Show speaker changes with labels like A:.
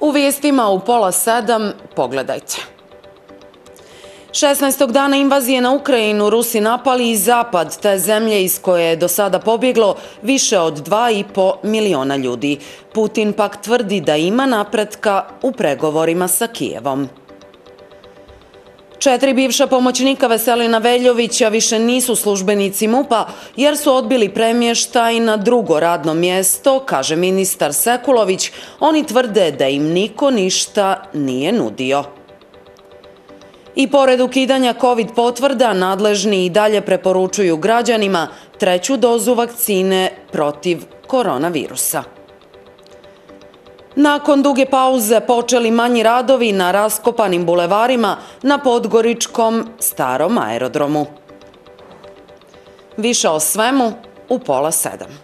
A: U vijestima u 6:30 pogledajte. 16. dana invazije na Ukrajinu Rusi napali i zapad te zemlje iz koje je do sada pobjeglo više od 2,5 miliona ljudi. Putin pak tvrdi da ima napretka u pregovorima sa Kijevom. 4 bivša pomoćnika Veselina Veljovića više nisu službenici MUP-a jer su odbili premještaj na drugo radno mjesto, kaže ministar Sekulović. Oni tvrde da im niko ništa nije nudio. I pored ukidanja COVID potvrda, nadležni i dalje preporučuju građanima 3. dozu vakcine protiv koronavirusa. Nakon duge pauze počeli manji radovi na raskopanim bulevarima na podgoričkom starom aerodromu. Više o svemu u 6:30.